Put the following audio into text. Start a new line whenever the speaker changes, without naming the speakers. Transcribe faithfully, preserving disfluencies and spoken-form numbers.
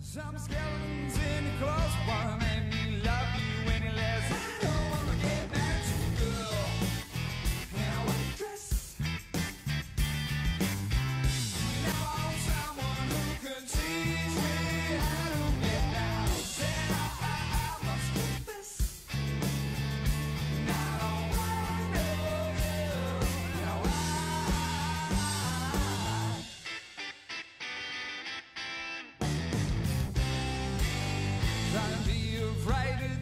Some skeletons in your clothes wanna make me love you any less. I don't wanna get back to you, girl, in a white dress. Now I want someone who can teach me how to get down. Said I, I, I must confess, I don't wanna know you. Now I trying to be afraid of